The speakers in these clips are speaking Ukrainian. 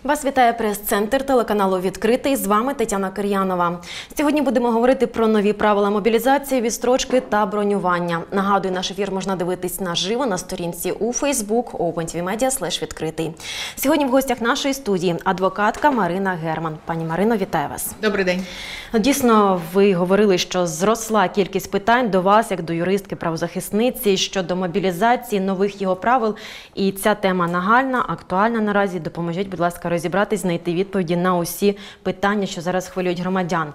Вас вітає прес-центр телеканалу «Відкритий». З вами Тетяна Кир'янова. Сьогодні будемо говорити про нові правила мобілізації, відстрочки та бронювання. Нагадую, наш ефір можна дивитись наживо на сторінці у Facebook OpenTVMedia/відкритий. Сьогодні в гостях нашої студії адвокатка Марина Герман. Пані Марино, вітаю вас. Добрий день. Дійсно, ви говорили, що зросла кількість питань до вас, як до юристки-правозахисниці, щодо мобілізації, нових його правил. І ця тема нагальна, актуальна наразі. Допоможіть, будь ласка, розібратись, знайти відповіді на усі питання, що зараз хвилюють громадян.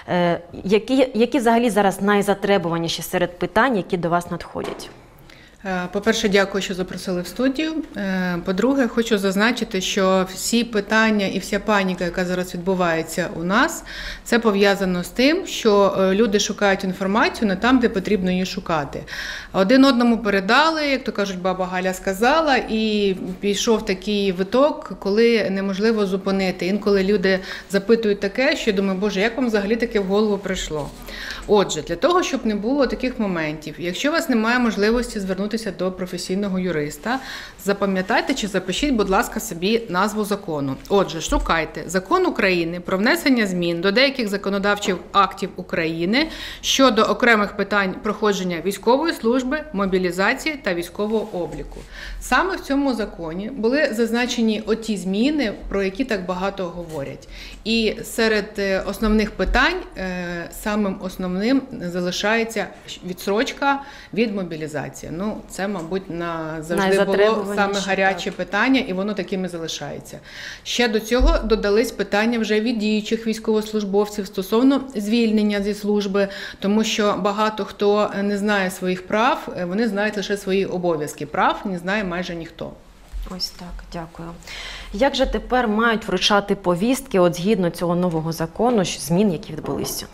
Які взагалі зараз найзатребуваніші серед питань, які до вас надходять? По-перше, дякую, що запросили в студію. По-друге, хочу зазначити, що всі питання і вся паніка, яка зараз відбувається у нас, це пов'язано з тим, що люди шукають інформацію не там, де потрібно її шукати. Один одному передали, як то кажуть, баба Галя сказала, і пішов такий виток, коли неможливо зупинити. Інколи люди запитують таке, що я думаю, боже, як вам взагалі таке в голову прийшло? Отже, для того, щоб не було таких моментів, якщо у вас немає можливості звернутися до професійного юриста, запам'ятайте чи запишіть, будь ласка, собі назву закону. Отже, шукайте Закон України про внесення змін до деяких законодавчих актів України щодо окремих питань проходження військової служби, мобілізації та військового обліку. Саме в цьому законі були зазначені оті зміни, про які так багато говорять. І серед основних питань самим основним залишається відстрочка від мобілізації. Ну, це, мабуть, завжди було саме гаряче питання, і воно таким і залишається. Ще до цього додались питання вже від діючих військовослужбовців стосовно звільнення зі служби, тому що багато хто не знає своїх прав, вони знають лише свої обов'язки. Прав не знає майже ніхто. Ось так, дякую. Як же тепер мають вручати повістки, от згідно цього нового закону, змін, які відбулися?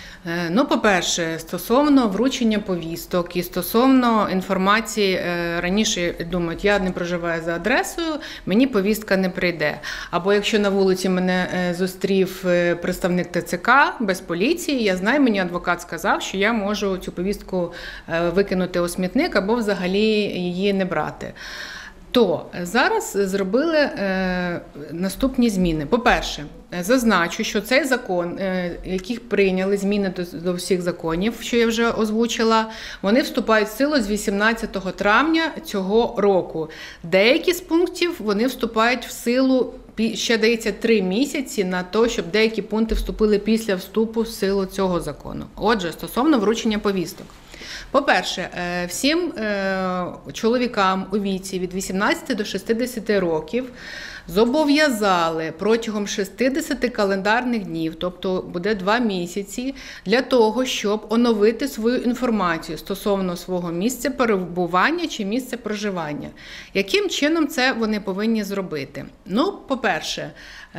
Ну, по-перше, стосовно вручення повісток і стосовно інформації, раніше думають, я не проживаю за адресою, мені повістка не прийде. Або якщо на вулиці мене зустрів представник ТЦК без поліції, я знаю, мені адвокат сказав, що я можу цю повістку викинути у смітник або взагалі її не брати. То зараз зробили наступні зміни. По-перше, зазначу, що цей закон, який прийняли, зміни до всіх законів, що я вже озвучила, вони вступають в силу з 18 травня цього року. Деякі з пунктів вони вступають в силу, ще дається 3 місяці на те, щоб деякі пункти вступили після вступу в силу цього закону. Отже, стосовно вручення повісток. По-перше, всім чоловікам у віці від 18 до 60 років зобов'язали протягом 60 календарних днів, тобто буде 2 місяці, для того, щоб оновити свою інформацію стосовно свого місця перебування чи місця проживання. Яким чином це вони повинні зробити? Ну, по-перше,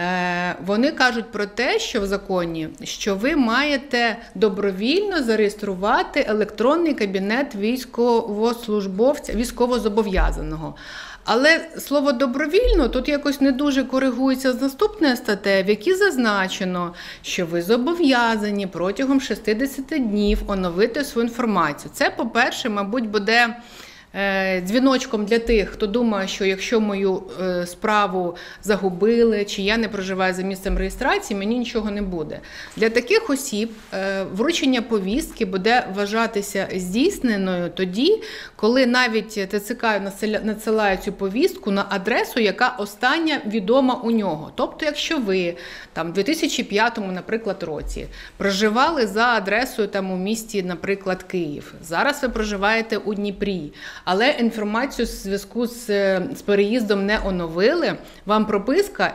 вони кажуть про те, що в законі, що ви маєте добровільно зареєструвати електронний кабінет військовослужбовця, військовозобов'язаного. Але слово «добровільно» тут якось не дуже коригується з наступної статтею, в якій зазначено, що ви зобов'язані протягом 60 днів оновити свою інформацію. Це, по-перше, мабуть, буде дзвіночком для тих, хто думає, що якщо мою справу загубили, чи я не проживаю за місцем реєстрації, мені нічого не буде. Для таких осіб вручення повістки буде вважатися здійсненою тоді, коли навіть ТЦК надсилає цю повістку на адресу, яка остання відома у нього. Тобто, якщо ви там, в 2005, наприклад, році проживали за адресою там, у місті, наприклад, Київ, зараз ви проживаєте у Дніпрі, але інформацію в зв'язку з переїздом не оновили, вам прописка,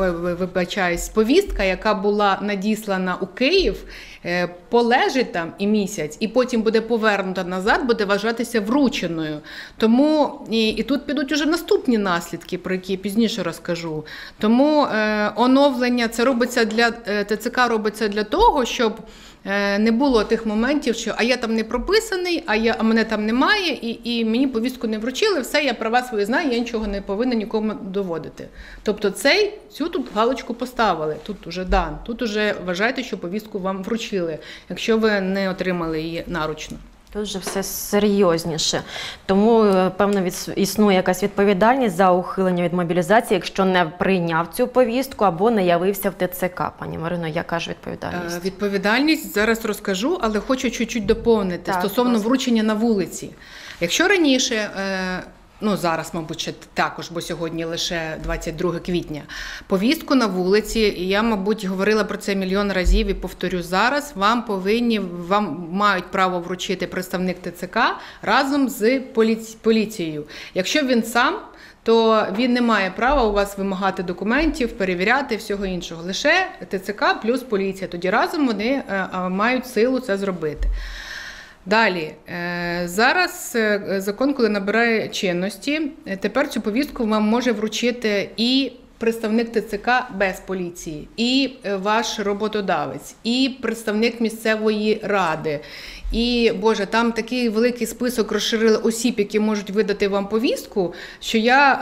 повістка, яка була надіслана у Київ, полежить там і місяць, і потім буде повернута назад, буде вважатися врученою. Тому і тут підуть уже наступні наслідки, про які я пізніше розкажу. Тому оновлення це робиться ТЦК робиться для того, щоб не було тих моментів, що а я там не прописаний, а мене там немає, і мені повістку не вручили, все, я права свої знаю, я нічого не повинна нікому доводити. Тобто цю тут галочку поставили, тут уже тут уже вважайте, що повістку вам вручили, якщо ви не отримали її наручно. Тут же все серйозніше. Тому, певно, існує якась відповідальність за ухилення від мобілізації, якщо не прийняв цю повістку або не явився в ТЦК. Пані Марино, яка ж відповідальність? Відповідальність зараз розкажу, але хочу чуть-чуть доповнити стосовно вручення на вулиці. Якщо раніше, зараз, мабуть, ще також, бо сьогодні лише 22 квітня, повістку на вулиці, і я, мабуть, говорила про це мільйон разів і повторю зараз, вам мають право вручити представник ТЦК разом з поліцією. Якщо він сам, то він не має права у вас вимагати документів, перевіряти, всього іншого. Лише ТЦК плюс поліція. Тоді разом вони мають силу це зробити. Далі, зараз закон, коли набирає чинності, тепер цю повістку вам може вручити і представник ТЦК без поліції, і ваш роботодавець, і представник місцевої ради. І, Боже, там такий великий список розширили осіб, які можуть видати вам повістку, що я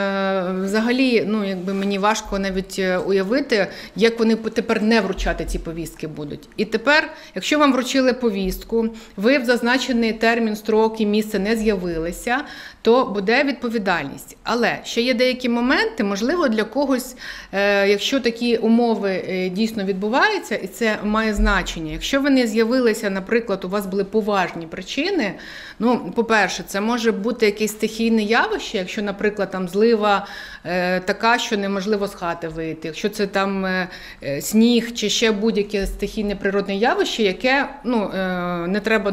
взагалі, мені важко навіть уявити, як вони тепер не вручати ці повістки будуть. І тепер, якщо вам вручили повістку, ви в зазначений термін, строк і місце не з'явилися, то буде відповідальність. Але ще є деякі моменти, можливо, для когось, якщо такі умови дійсно відбуваються, і це має значення. Якщо ви не з'явилися, наприклад, у вас були поважні причини, по-перше, це може бути якесь стихійне явище, якщо, наприклад, там злива така, що неможливо з хати вийти, якщо це там сніг чи ще будь-яке стихійне природне явище, яке не треба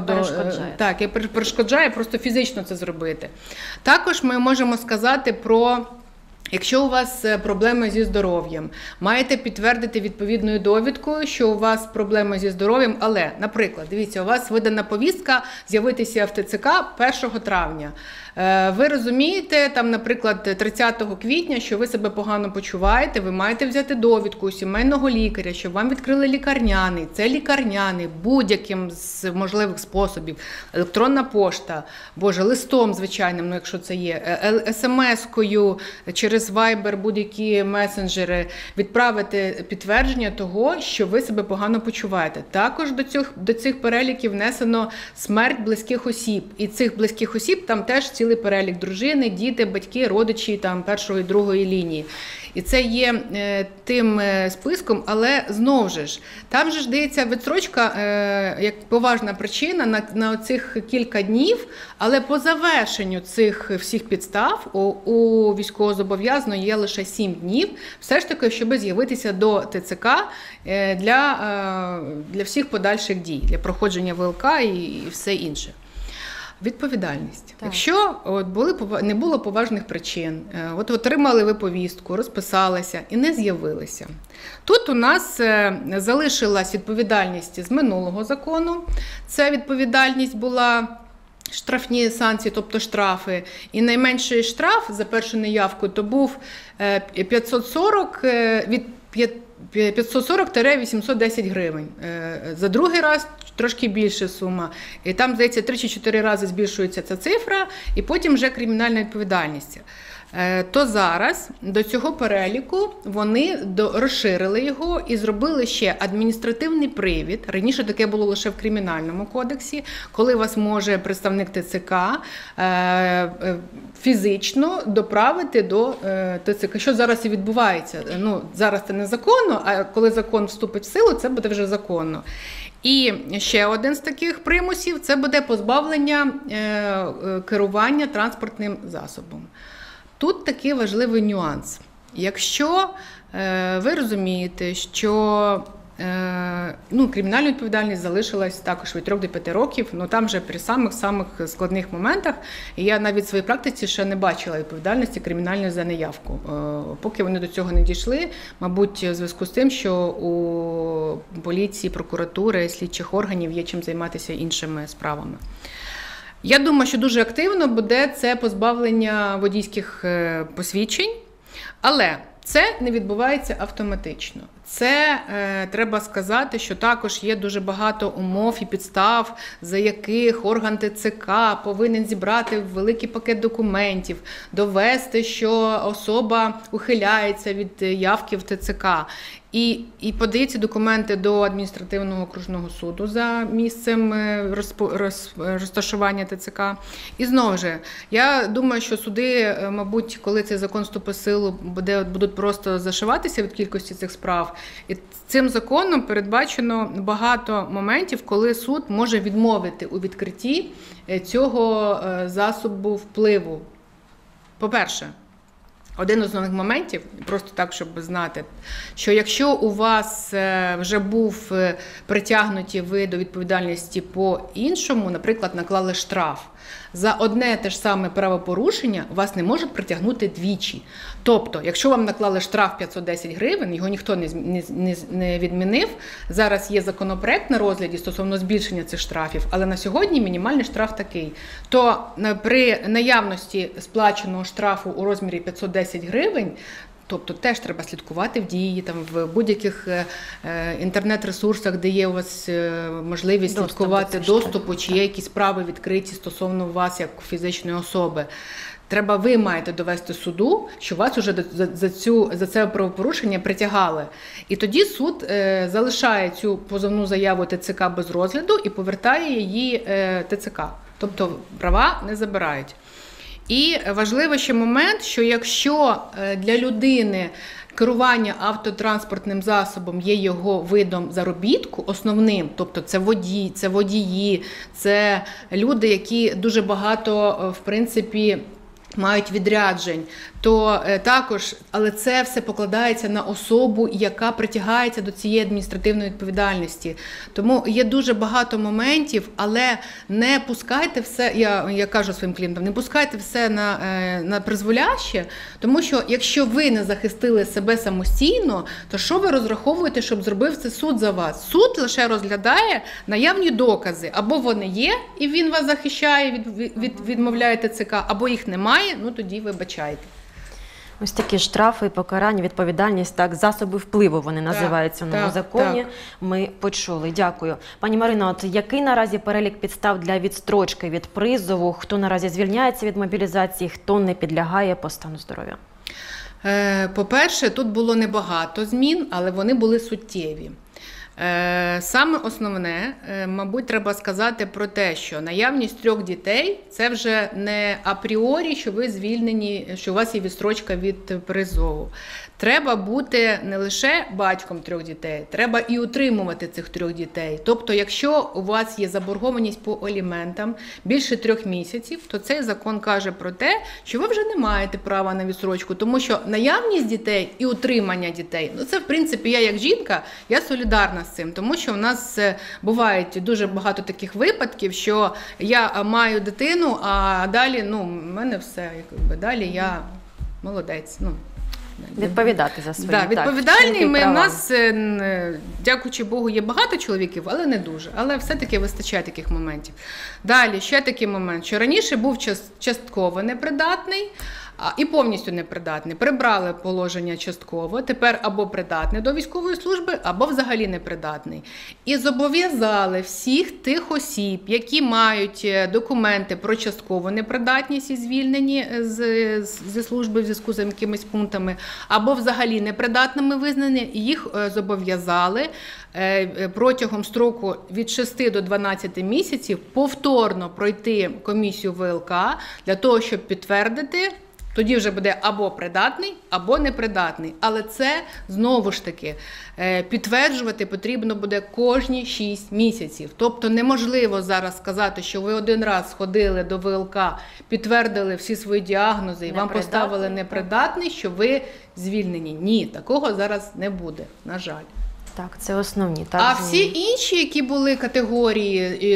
яке перешкоджає просто фізично це зробити. Також ми можемо сказати про, якщо у вас проблеми зі здоров'ям, маєте підтвердити відповідною довідкою, що у вас проблеми зі здоров'ям, але, наприклад, дивіться, у вас видана повістка з'явитися в ТЦК 1 травня. Ви розумієте, там, наприклад, 30 квітня, що ви себе погано почуваєте, ви маєте взяти довідку у сімейного лікаря, щоб вам відкрили лікарняний. Це лікарняний будь-яким з можливих способів. Електронна пошта, листом звичайним, якщо це є, смс-кою, через Viber, будь-які месенджери, відправити підтвердження того, що ви себе погано почуваєте. Також до цих переліків внесено смерть близьких осіб. І цих близьких осіб там теж цілий перелік: дружини, діти, батьки, родичі там першої і другої лінії. І це є тим списком, але знову ж, там же дається відстрочка як поважна причина на цих кілька днів, але по завершенню цих всіх підстав у військовозобов'язаного є лише 7 днів, все ж таки, щоб з'явитися до ТЦК для всіх подальших дій, для проходження ВЛК і все інше. Відповідальність. Так. Якщо не було поважних причин, отримали ви повістку, розписалися і не з'явилися. Тут у нас залишилась відповідальність з минулого закону. Це відповідальність була штрафні санкції, тобто штрафи. І найменший штраф за першу неявку то був 540-810 гривень. За другий раз трошки більша сума. І там, здається, 3 чи 4 рази збільшується ця цифра, і потім вже кримінальна відповідальність. То зараз до цього переліку вони розширили його і зробили ще адміністративний привід. Раніше таке було лише в Кримінальному кодексі, коли вас може представник ТЦК фізично доправити до ТЦК. Що зараз і відбувається? Зараз це незаконно, а коли закон вступить в силу, це буде вже законно. І ще один з таких примусів – це буде позбавлення керування транспортним засобом. Тут такий важливий нюанс. Якщо ви розумієте, що кримінальна відповідальність залишилась також від 3 до 5 років, там вже при самих складних моментах, і я навіть в своїй практиці ще не бачила відповідальності кримінальної за неявку. Поки вони до цього не дійшли, мабуть, в зв'язку з тим, що у поліції, прокуратури, слідчих органів є чим займатися іншими справами. Я думаю, що дуже активно буде це позбавлення водійських посвідчень, але це не відбувається автоматично. Це треба сказати, що також є дуже багато умов і підстав, за яких орган ТЦК повинен зібрати великий пакет документів, довести, що особа ухиляється від явки в ТЦК. і подає ці документи до адміністративного окружного суду за місцем розташування ТЦК. І знову ж, я думаю, що суди, мабуть, коли цей закон вступить в силу, будуть просто зашиватися від кількості цих справ. І цим законом передбачено багато моментів, коли суд може відмовити у відкритті цього засобу впливу. По-перше, один із основних моментів, просто так, щоб знати, що якщо у вас вже був притягнуті ви до відповідальності по-іншому, наприклад, наклали штраф, за одне те ж саме правопорушення вас не можуть притягнути двічі. Тобто, якщо вам наклали штраф 510 гривень, його ніхто не відмінив, зараз є законопроект на розгляді стосовно збільшення цих штрафів, але на сьогодні мінімальний штраф такий. То при наявності сплаченого штрафу у розмірі 510 гривень, тобто теж треба слідкувати в дії, там, в будь-яких інтернет-ресурсах, де є у вас можливість слідкувати доступу, чи є якісь справи відкриті стосовно вас як фізичної особи. Треба, ви маєте довести суду, що вас вже за це правопорушення притягали. І тоді суд залишає цю позовну заяву ТЦК без розгляду і повертає її ТЦК. Тобто права не забирають. І важливий ще момент, що якщо для людини керування автотранспортним засобом є його видом заробітку основним, тобто це водії, це люди, які дуже багато, в принципі, мають відряджень, то також, але це все покладається на особу, яка притягається до цієї адміністративної відповідальності. Тому є дуже багато моментів, але не пускайте все, я кажу своїм клієнтам, не пускайте все на призволяще, тому що якщо ви не захистили себе самостійно, то що ви розраховуєте, щоб зробив це суд за вас? Суд лише розглядає наявні докази, або вони є, і він вас захищає, відмовляє ТЦК, або їх немає, ну тоді вибачайте. Ось такі штрафи, покарання, відповідальність, так, засоби впливу вони називаються в новому законі. Так. Ми почули. Дякую. Пані Марино, от який наразі перелік підстав для відстрочки від призову? Хто наразі звільняється від мобілізації, хто не підлягає по стану здоров'я? По-перше, тут було небагато змін, але вони були суттєві. Саме основне, мабуть, треба сказати про те, що наявність 3 дітей – це вже не апріорі, що ви звільнені, що у вас є відстрочка від призову. Треба бути не лише батьком 3 дітей, треба і утримувати цих 3 дітей. Тобто, якщо у вас є заборгованість по аліментам більше 3 місяців, то цей закон каже про те, що ви вже не маєте права на відстрочку, тому що наявність дітей і утримання дітей, ну це, в принципі, я як жінка, я солідарна з цим, тому що в нас бувають дуже багато таких випадків, що я маю дитину, а далі, ну, в мене все, якби, далі я молодець, ну. Відповідати за свої. Да, відповідальні. Ми, в нас, дякуючи Богу, є багато чоловіків, але не дуже. Але все-таки вистачає таких моментів. Далі, ще такий момент, що раніше був частково непридатний і повністю непридатний. Прибрали положення частково, тепер або придатний до військової служби, або взагалі непридатний. І зобов'язали всіх тих осіб, які мають документи про часткову непридатність і звільнені зі служби в зв'язку з якимись пунктами, або взагалі непридатними визнані, їх зобов'язали протягом строку від 6 до 12 місяців повторно пройти комісію ВЛК для того, щоб підтвердити. Тоді вже буде або придатний, або непридатний. Але це, знову ж таки, підтверджувати потрібно буде кожні 6 місяців. Тобто неможливо зараз сказати, що ви один раз сходили до ВЛК, підтвердили всі свої діагнози і вам поставили непридатний, що ви звільнені. Ні, такого зараз не буде, на жаль. Так, це основні. Так, а всі інші, які були категорії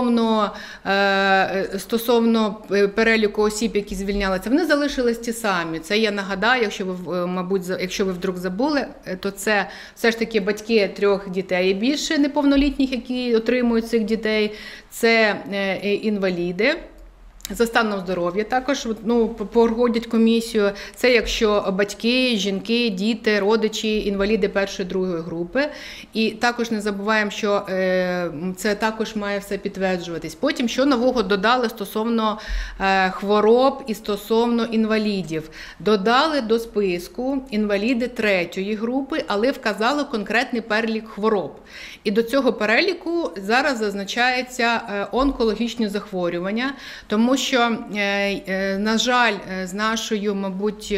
стосовно переліку осіб, які звільнялися, вони залишились ті самі. Це я нагадаю, якщо ви вдруг забули, то це все ж таки батьки 3 дітей і більше неповнолітніх, які отримують цих дітей, це інваліди. За станом здоров'я також проходять комісію. Це якщо батьки, жінки, діти, родичі, інваліди першої, другої групи. І також не забуваємо, що це також має все підтверджуватись. Потім, що нового додали стосовно хвороб і стосовно інвалідів. Додали до списку інваліди третьої групи, але вказали конкретний перелік хвороб. І до цього переліку зараз зазначається онкологічні захворювання, тому що, на жаль, з нашою, мабуть,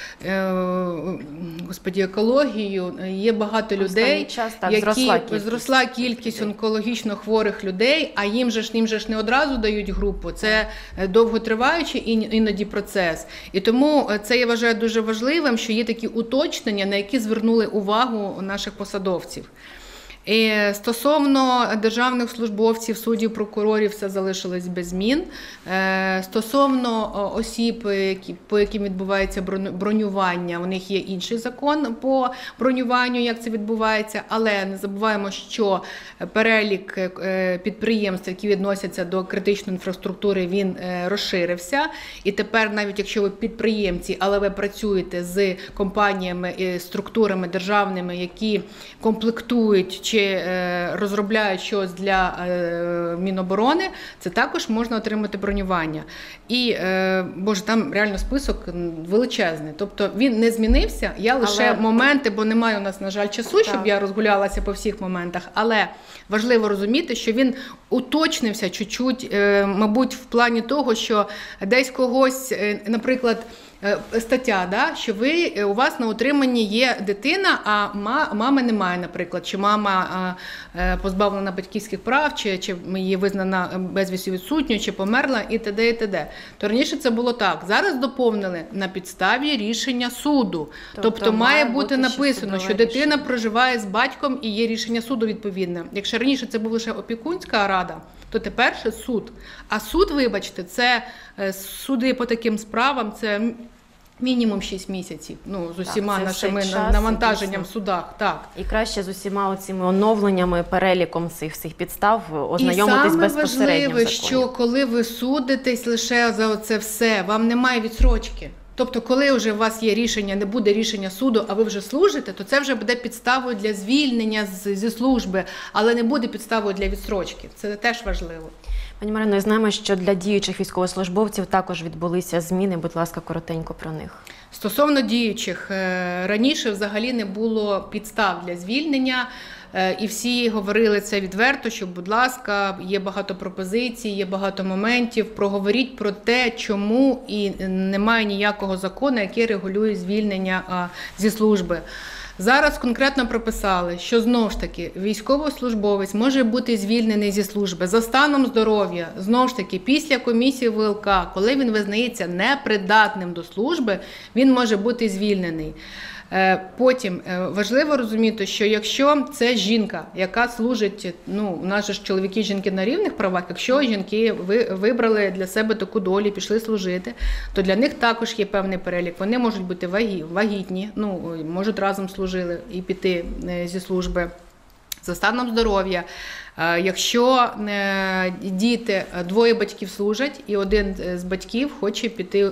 екологією є багато людей, зросла кількість онкологічно хворих людей, а їм же ж не одразу дають групу, це довготриваючий іноді процес. І тому це я вважаю дуже важливим, що є такі уточнення, на які звернули увагу наших посадовців. І стосовно державних службовців, суддів, прокурорів, все залишилось без змін. Стосовно осіб, по яким відбувається бронювання, у них є інший закон по бронюванню, як це відбувається, але не забуваємо, що перелік підприємств, які відносяться до критичної інфраструктури, він розширився. І тепер, навіть якщо ви підприємці, але ви працюєте з компаніями і структурами державними, які комплектують чи розробляють щось для Міноборони, це також можна отримати бронювання. І, боже, там реально список величезний. Тобто він не змінився, я лише моменти, бо немає у нас, на жаль, часу, щоб я розгулялася по всіх моментах, але важливо розуміти, що він уточнився чуть-чуть, мабуть, в плані того, що десь когось, наприклад, стаття, що у вас на утриманні є дитина, а мами немає, наприклад, чи мама позбавлена батьківських прав, чи її визнана безвісті відсутньою, чи померла, і т.д. і т.д. То раніше це було так. Зараз доповнили на підставі рішення суду. Тобто має бути написано, що дитина проживає з батьком і є рішення суду відповідне. Якщо раніше це була лише опікунська рада, то тепер ще суд. А суд, вибачте, це суди по таким справам, це мінімум 6 місяців, з усіма нашими навантаженням в судах. Так. І краще з усіма цими оновленнями, переліком цих всіх підстав ознайомитись безпосередньо в законі. І саме важливе, що коли ви судитесь лише за це все, вам немає відстрочки. Тобто, коли вже у вас є рішення, не буде рішення суду, а ви вже служите, то це вже буде підставою для звільнення зі служби, але не буде підставою для відстрочки. Це теж важливо. Пані Марино, знаємо, що для діючих військовослужбовців також відбулися зміни. Будь ласка, коротенько про них. Стосовно діючих, раніше взагалі не було підстав для звільнення. І всі говорили це відверто, що, будь ласка, є багато пропозицій, є багато моментів, проговоріть про те, чому і немає ніякого закону, який регулює звільнення зі служби. Зараз конкретно прописали, що знову ж таки військовослужбовець може бути звільнений зі служби за станом здоров'я, знову ж таки після комісії ВЛК, коли він визнається непридатним до служби, він може бути звільнений. Потім важливо розуміти, що якщо це жінка, яка служить, у нас же ж чоловіки і жінки на рівних правах, якщо жінки вибрали для себе таку долю, пішли служити, то для них також є певний перелік. Вони можуть бути вагітні, можуть разом служили і піти зі служби. За станом здоров'я, якщо діти, двоє батьків служать і один з батьків хоче піти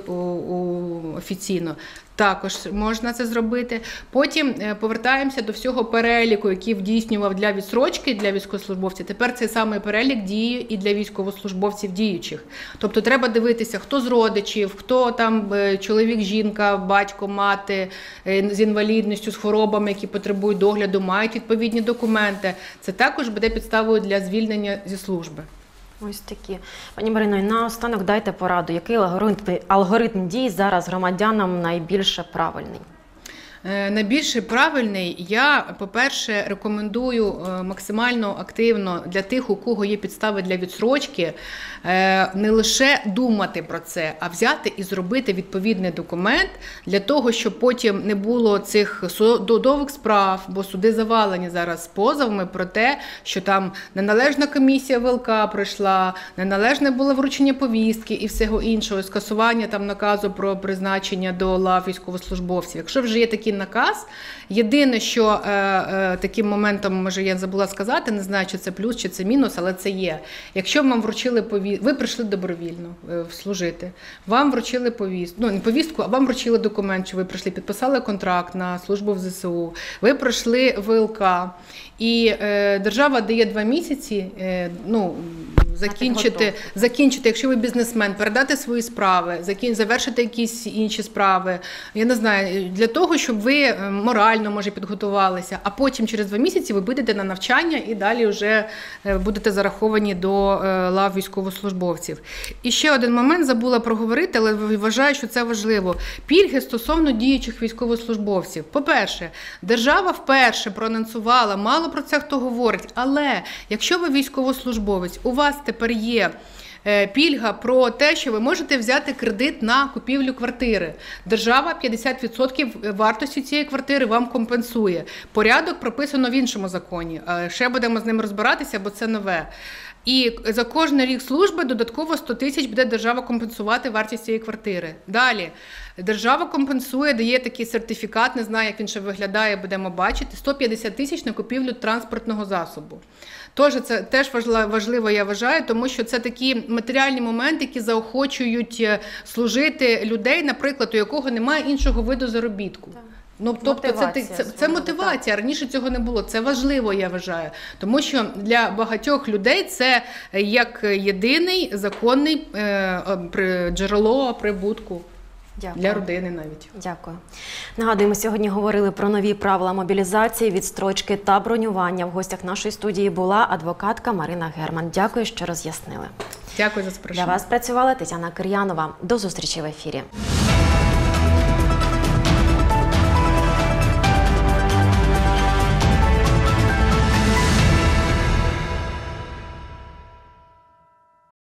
офіційно, також можна це зробити. Потім повертаємося до всього переліку, який здійснював для відстрочки для військовослужбовців. Тепер цей самий перелік діє і для військовослужбовців діючих. Тобто треба дивитися, хто з родичів, хто там чоловік, жінка, батько, мати з інвалідністю, з хворобами, які потребують догляду, мають відповідні документи. Це також буде підставою для звільнення зі служби. Ось такі. Пані Марино, і наостанок дайте пораду, який алгоритм дій зараз громадянам найбільше правильний? Найбільше правильний, я, по-перше, рекомендую максимально активно для тих, у кого є підстави для відстрочки, не лише думати про це, а взяти і зробити відповідний документ для того, щоб потім не було цих судових справ, бо суди завалені зараз позовами про те, що там неналежна комісія ВЛК пройшла, неналежне було вручення повістки і всього іншого, скасування там наказу про призначення до лав військовослужбовців. Якщо вже є такі будь-який наказ. Єдине, що таким моментом, може, я забула сказати, не знаю, чи це плюс, чи це мінус, але це є. Якщо вам вручили повістку, ви прийшли добровільно служити, вам вручили повістку, ну не повістку, а вам вручили документ, що ви прийшли, підписали контракт на службу в ЗСУ, ви пройшли ВЛК, і держава дає 2 місяці, закінчити, якщо ви бізнесмен, передати свої справи, завершити якісь інші справи, я не знаю, для того, щоб ви морально, може, підготувалися, а потім через 2 місяці ви підете на навчання і далі вже будете зараховані до лав військовослужбовців. І ще один момент забула проговорити, але вважаю, що це важливо. Пільги стосовно діючих військовослужбовців. По-перше, держава вперше проанонсувала, мало про це хто говорить, але якщо ви військовослужбовець, у вас тепер є пільга про те, що ви можете взяти кредит на купівлю квартири. Держава 50% вартості цієї квартири вам компенсує. Порядок прописано в іншому законі. Ще будемо з ним розбиратися, бо це нове. І за кожний рік служби додатково 100 тисяч буде держава компенсувати вартість цієї квартири. Далі. Держава компенсує, дає такий сертифікат, не знаю, як він ще виглядає, будемо бачити, 150 тисяч на купівлю транспортного засобу. Тож це теж важливо, я вважаю, тому що це такі матеріальні моменти, які заохочують служити людей, наприклад, у якого немає іншого виду заробітку. Тобто це мотивація. Раніше цього не було. Це важливо, я вважаю. Тому що для багатьох людей це як єдиний законний джерело прибутку. Дякую. Для родини навіть. Дякую. Нагадуємо, сьогодні говорили про нові правила мобілізації, відстрочки та бронювання. В гостях нашої студії була адвокатка Марина Герман. Дякую, що роз'яснили. Дякую за запрошення. Для вас працювала Тетяна Кир'янова. До зустрічі в ефірі.